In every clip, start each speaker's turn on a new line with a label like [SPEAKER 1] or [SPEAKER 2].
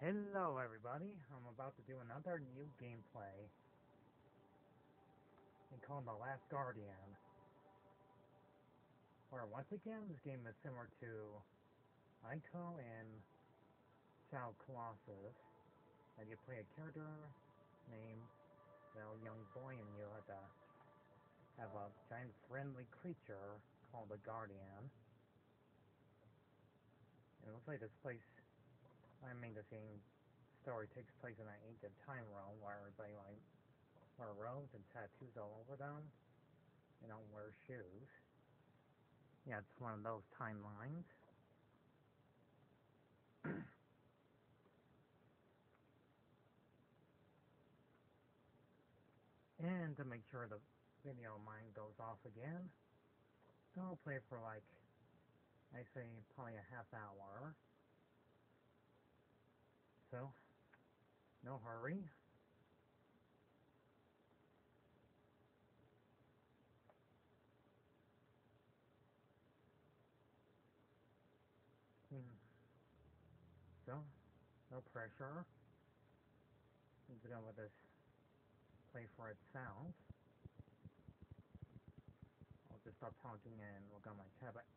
[SPEAKER 1] Hello everybody, I'm about to do another new gameplay. It's called The Last Guardian. Where once again, this game is similar to Ico and Shadow Colossus. And you play a character named, young boy, and you have to have a giant friendly creature called the Guardian. And it looks like this place, this game story takes place in an ancient time realm where everybody wear robes and tattoos all over them. They don't wear shoes. Yeah, it's one of those timelines. And to make sure the video mine goes off again, I'll play for I say probably a half hour. So, no hurry. So, no pressure. Need to let this play for itself. I'll just stop talking and look on my tablet.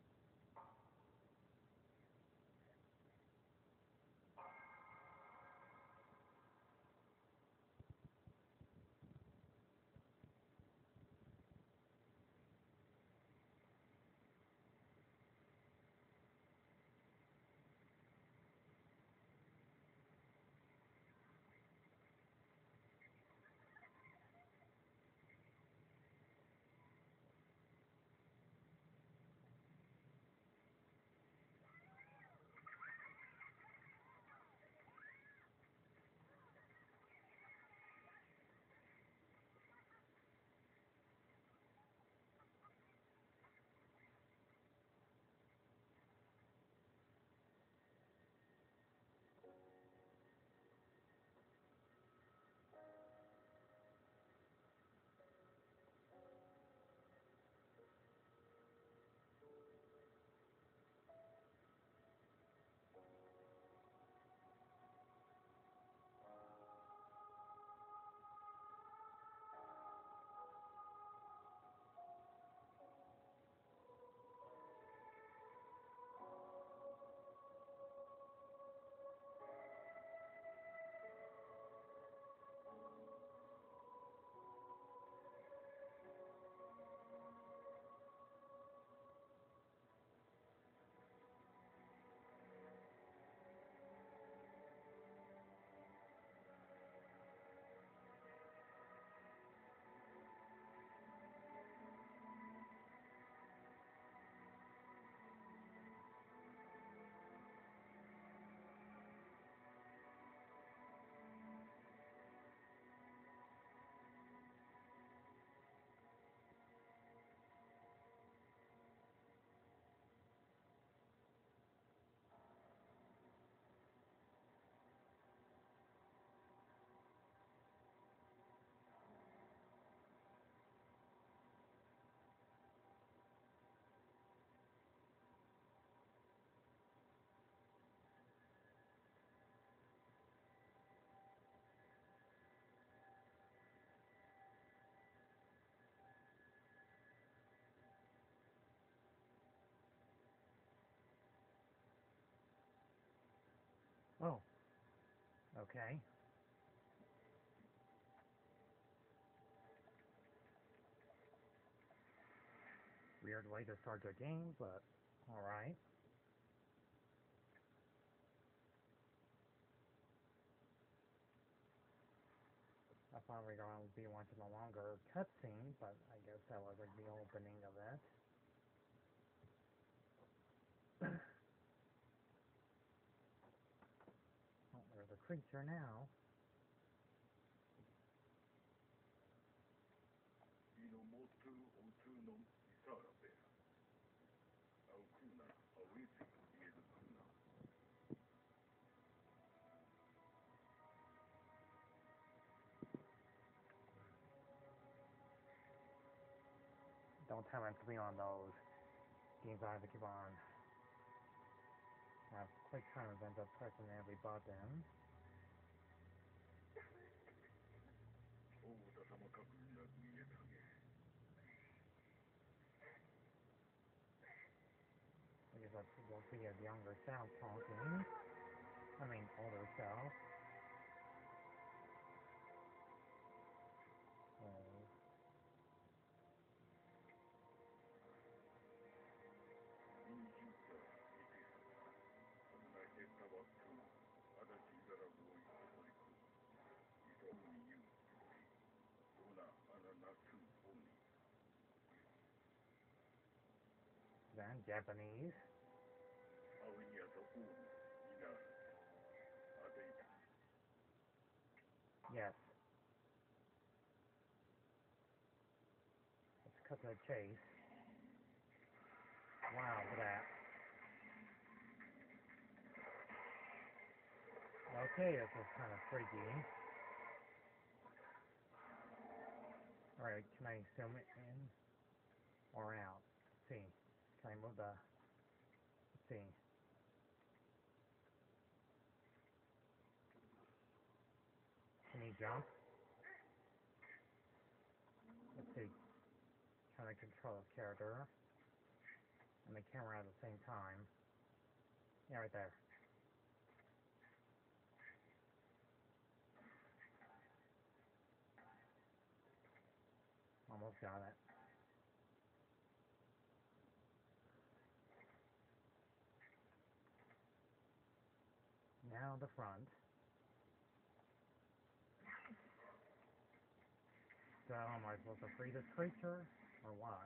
[SPEAKER 1] Oh, okay. Weird way to start the game, but alright. I thought we were going to be watching a longer cutscene, but I guess that was like the opening of it. Oh, there's a creature now. Don't tell him to be on those games I have to keep on. Have quick time events of pressing every button. but we'll see a younger self talking. I mean, older self. Then Japanese. Yes. Let's cut to the chase. Wow, look at that. Okay, this is kind of freaky. Alright, can I zoom it in or out? Let's see. Can I move the... Let's see. Can he jump? Let's see. Can I control the character and the camera at the same time? Yeah, right there. Almost got it. Now the front. So am I supposed to free this creature or what?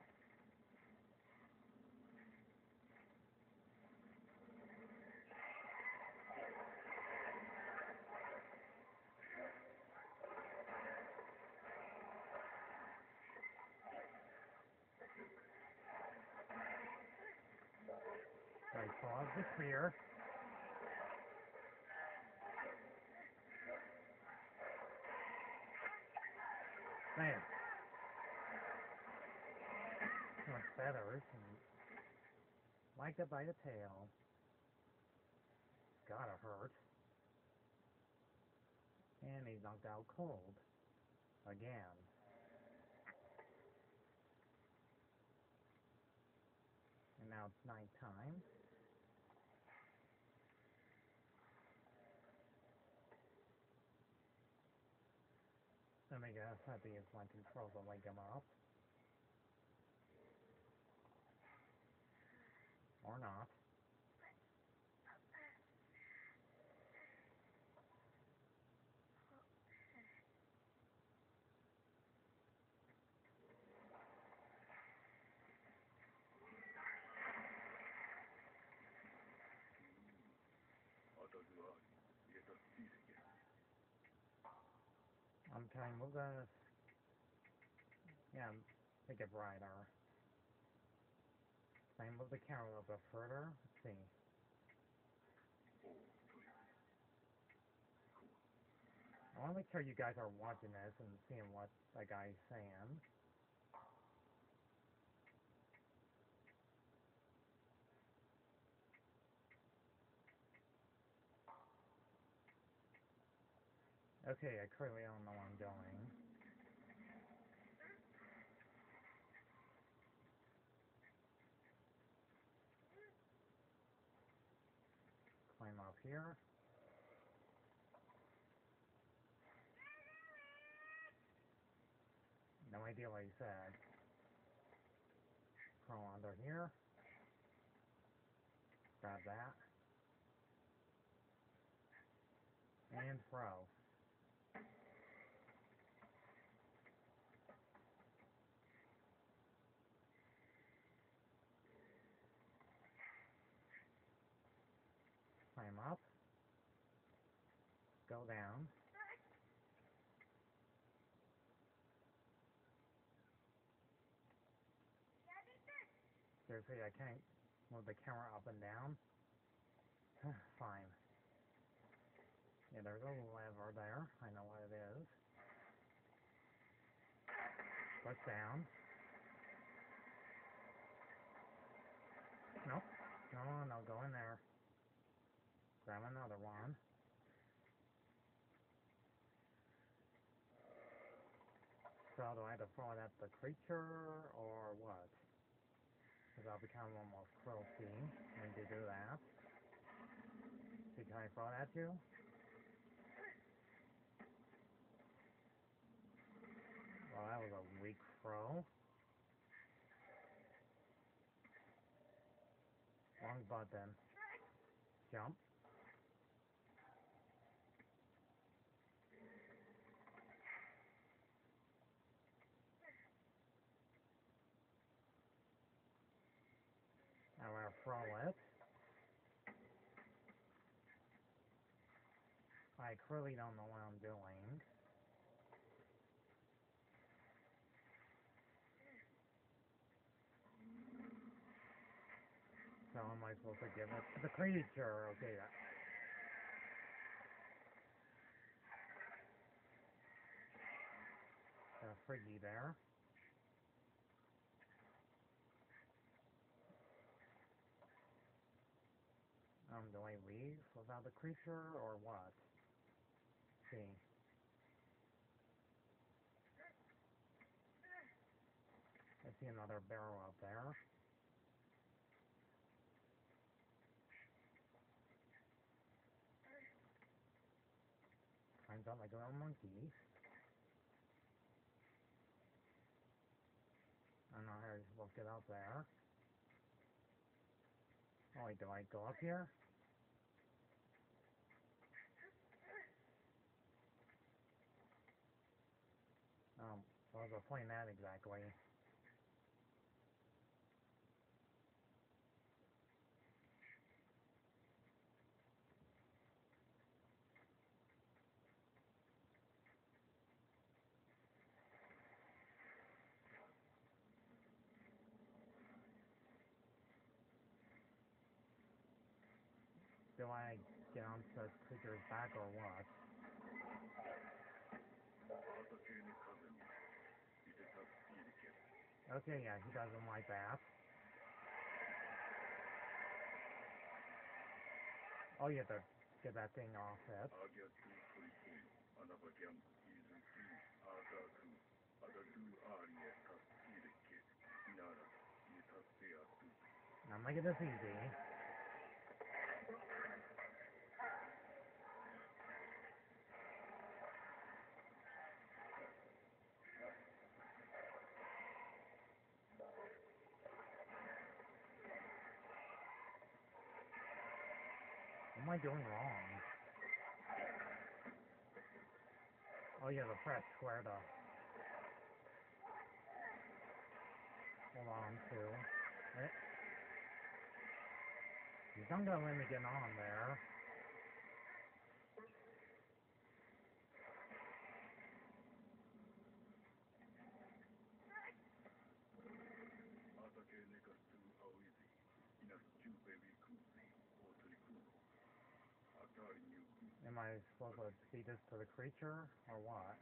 [SPEAKER 1] I pause the sphere. Man. Too much feathers and like it by the tail. Gotta hurt. And he's knocked out cold. Again. And now it's nighttime. Let me guess, I have to use my control to wake him up. Or not. Can I move the... Yeah, make it brighter. Can I move the camera a little bit further? Let's see. I want to make sure you guys are watching this and seeing what that guy's saying. Okay, I clearly don't know where I'm going. Climb up here. No idea what he said. Crawl under here. Grab that. And throw. Climb up. Go down. Seriously, I can't move the camera up and down. Fine. Yeah, there's a lever there. I know what it is. Push down. Nope. No, go in there. Grab another one. So do I have to throw it at the creature, or what? Because I'll become almost cruelty and do you do that. See, can I throw it at you? Well, that was a weak throw. Wrong button. Jump. Now we're gonna throw it. I clearly don't know what I'm doing. So am I supposed to give it to the creature? Okay, Friggy there. Do I leave without the creature or what? See. I see another barrel out there. Climbs out like a little monkey. I don't know how you're supposed to get out there. Oh wait, do I go up here? So I was playing that exactly. Do I get onto the creature's back or what? Okay, yeah, he doesn't like that. Oh, you have to get that thing off it. Now making this easy. What am I doing wrong? Oh, you have to press square to hold on to it. He's not gonna let me get on there. Am I supposed to feed this to the creature, or what?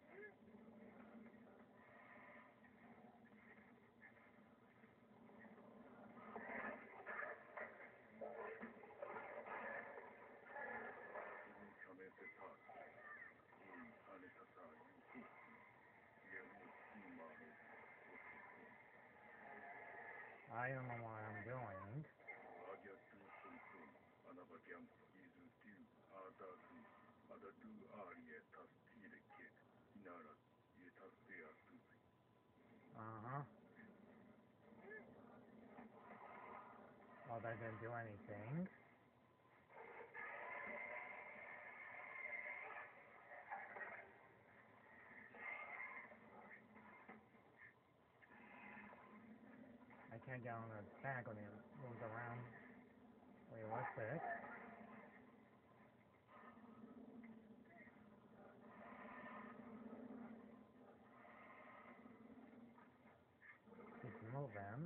[SPEAKER 1] I don't know what I'm doing. Uh-huh. Well, that didn't do anything. I can't get on his back when he moves around. Wait, what's this? Keeps moving.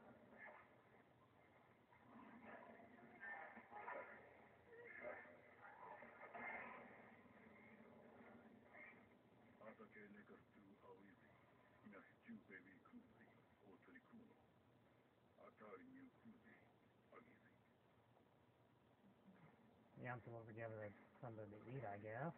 [SPEAKER 1] Yeah, I'm supposed to give it something to eat, I guess.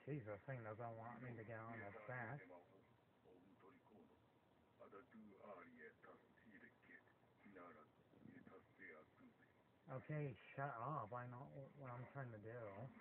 [SPEAKER 1] Jeez, this thing doesn't want me to get on its back. Okay, shut up. I know what I'm trying to do.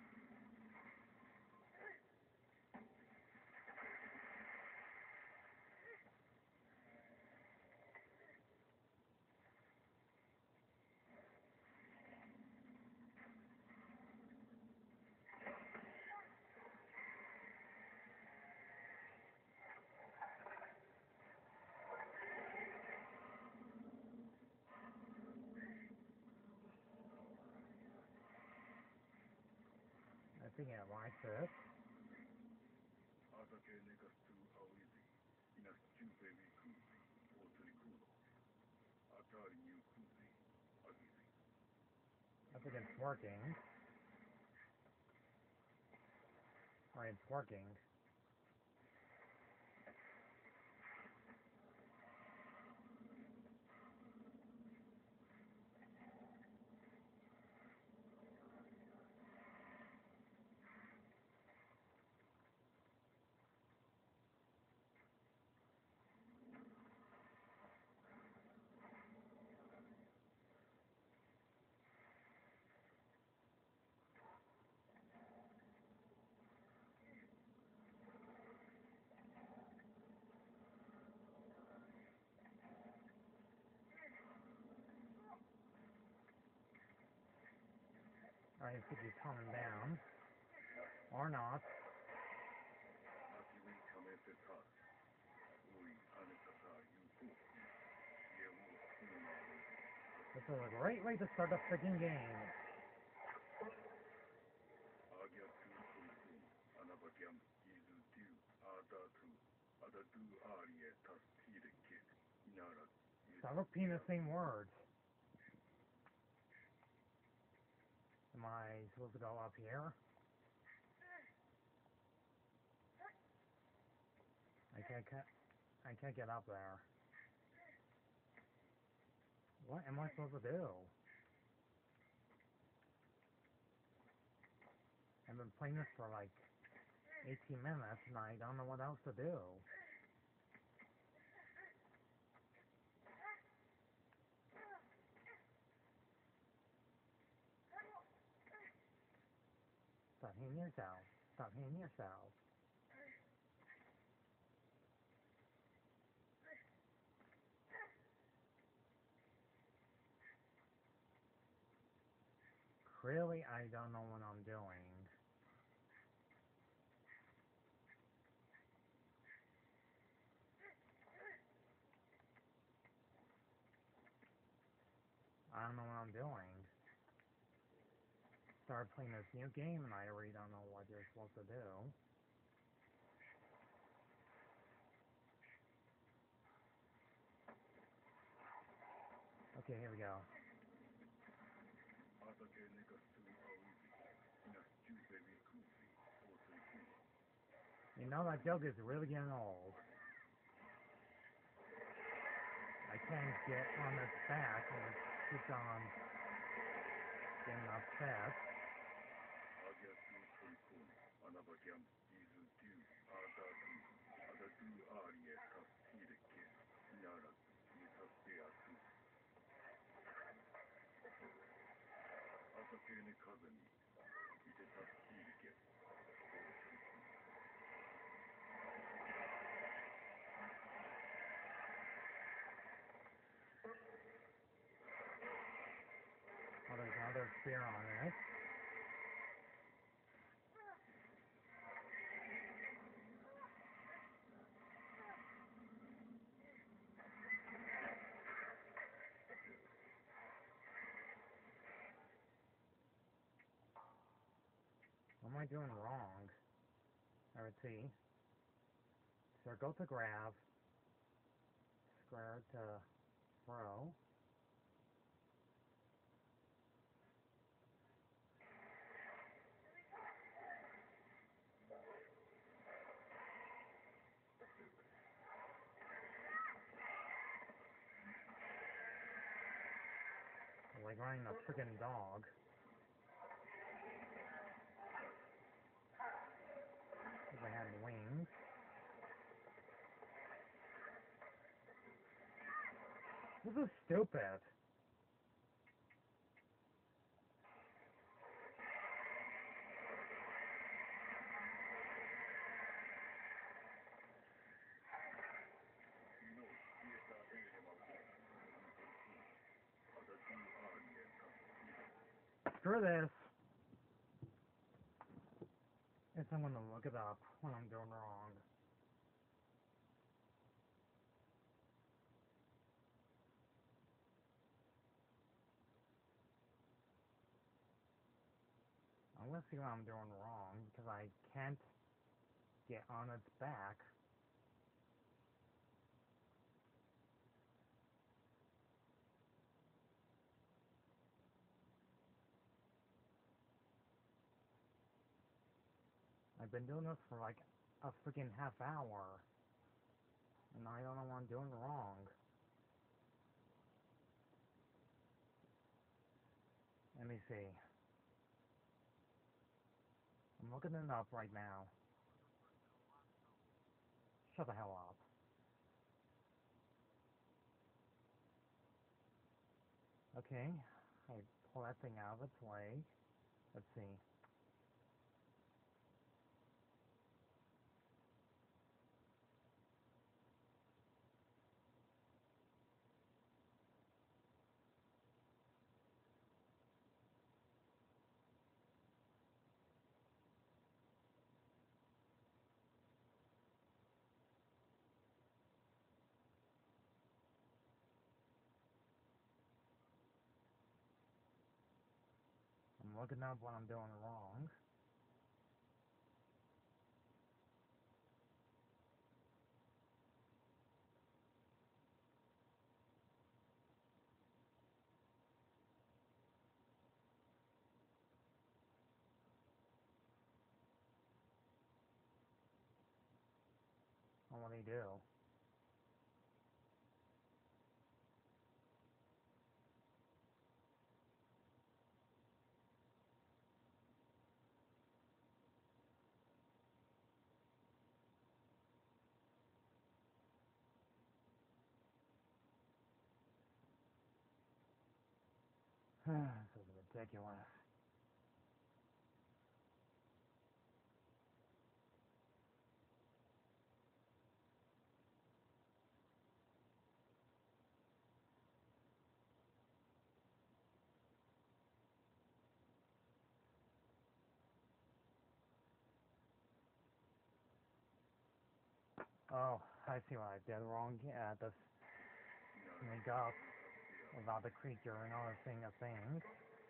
[SPEAKER 1] I think it likes it. I think it's working. Or it's working. I think he's coming down. Or not. This is a great way to start a freaking game. Stop repeating the same words. Am I supposed to go up here? I can't get up there. What am I supposed to do? I've been playing this for like 18 minutes and I don't know what else to do. Stop hitting yourself. Stop hitting yourself. Really, I don't know what I'm doing. I don't know what I'm doing. Started playing this new game and I really don't know what you're supposed to do. Okay, here we go. You know that joke is really getting old. I can't get on its back and it keeps on getting upset. Oh, there's another spear on it. What am I doing wrong? Let's see. Circle to grab. Square to throw. Like running a freaking dog. This is stupid. Screw this. Guess I'm gonna look it up when I'm doing wrong. I'm gonna see what I'm doing wrong because I can't get on its back. I've been doing this for like a freaking half hour, and I don't know what I'm doing wrong. Let me see. I'm looking it up right now. Shut the hell up. Okay, I pull that thing out of its way. Let's see. I'm looking up what I'm doing wrong. And what do you do? This is ridiculous. Oh, I see what I did wrong. Yeah, this make up about the creature and all this thing a thing.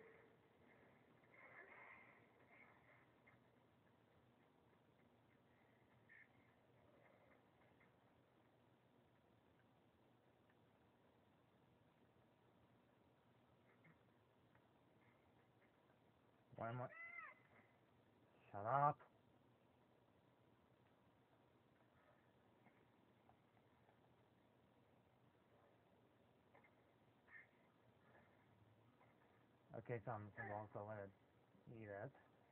[SPEAKER 1] Why am I? Shut up. Okay, so I'm also gonna eat it.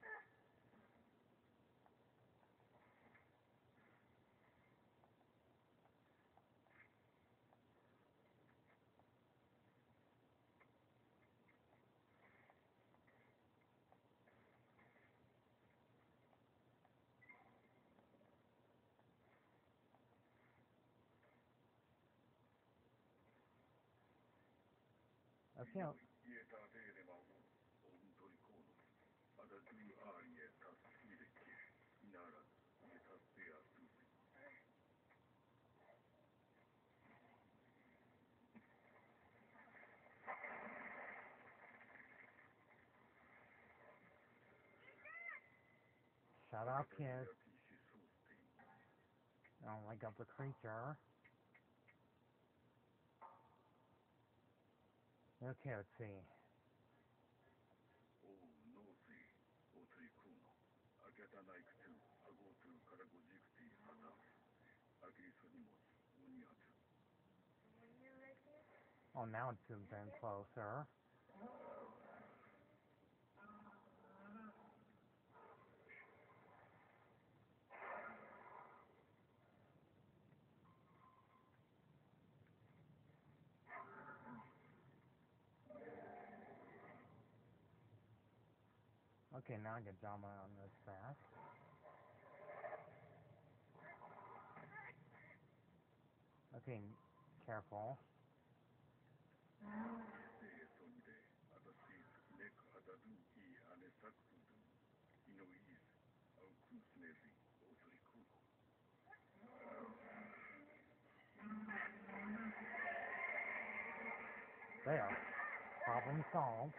[SPEAKER 1] Okay. Shut up, kid. I don't like up the creature. Okay, let's see. Oh, now it's zoomed in closer. Okay, now I can jump on this fast. Okay, careful. There. Problem solved.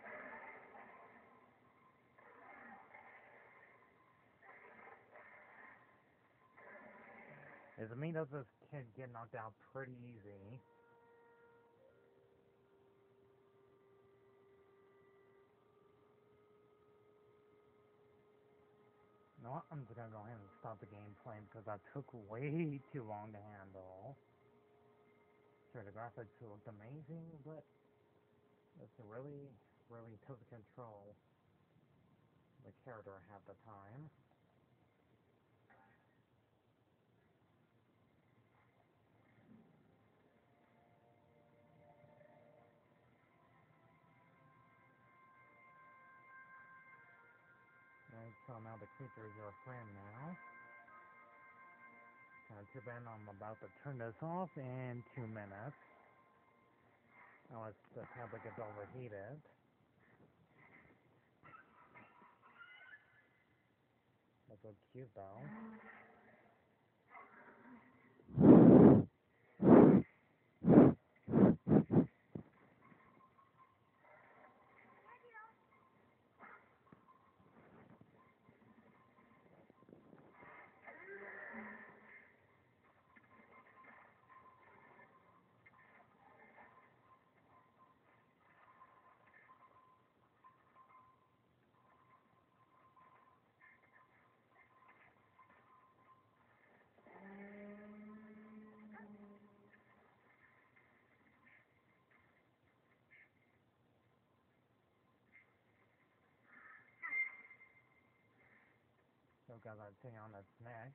[SPEAKER 1] Does it mean that this kid get knocked out pretty easy? You know what? I'm just gonna go ahead and stop the gameplay because that took way too long to handle. Sure, the graphics looked amazing, but it's really, really took control the character half the time. Right, so now the creature is your friend now. Too bad I'm about to turn this off in 2 minutes. Unless the tablet gets overheated. That's so cute though. So got that thing on its neck.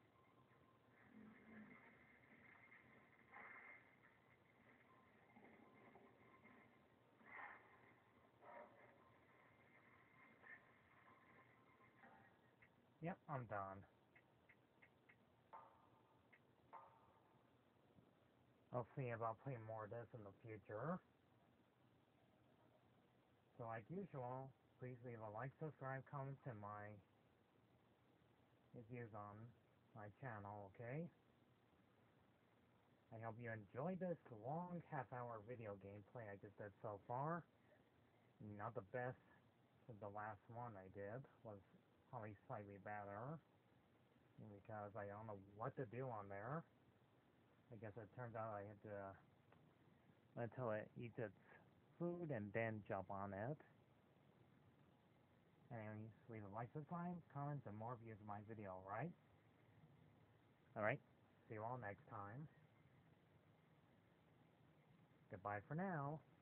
[SPEAKER 1] Yep, I'm done. I'll see about playing more of this in the future. So like usual, please leave a like, subscribe, comment, and my views on my channel, okay? I hope you enjoyed this long half-hour video gameplay I just did so far. Not the best, but the last one I did was probably slightly better. Because I don't know what to do on there. I guess it turns out I had to until it eats its food and then jump on it. Anyways, leave a like, subscribe, comments, and more views of my video, alright? Alright, see you all next time. Goodbye for now.